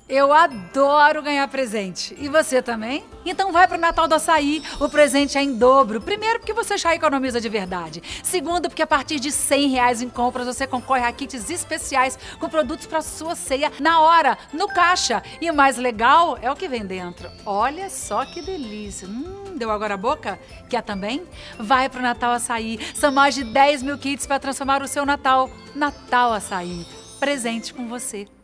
Eu adoro ganhar presente. E você também? Então vai pro Natal do Açaí. O presente é em dobro. Primeiro, porque você já economiza de verdade. Segundo, porque a partir de R$ 100 em compras você concorre a kits especiais com produtos para sua ceia na hora, no caixa. E o mais legal é o que vem dentro. Olha só que delícia. Deu água na boca? Quer também? Vai pro Natal Açaí. São mais de 10 mil kits para transformar o seu Natal. Natal Açaí. Presente com você.